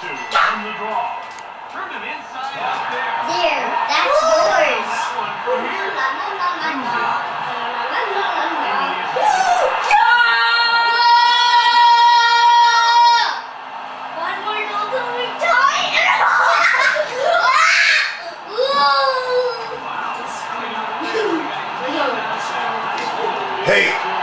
from the draw. Turned him inside out there. There, that's yours. That one from here. One more goal till we tie. Wow. Hey.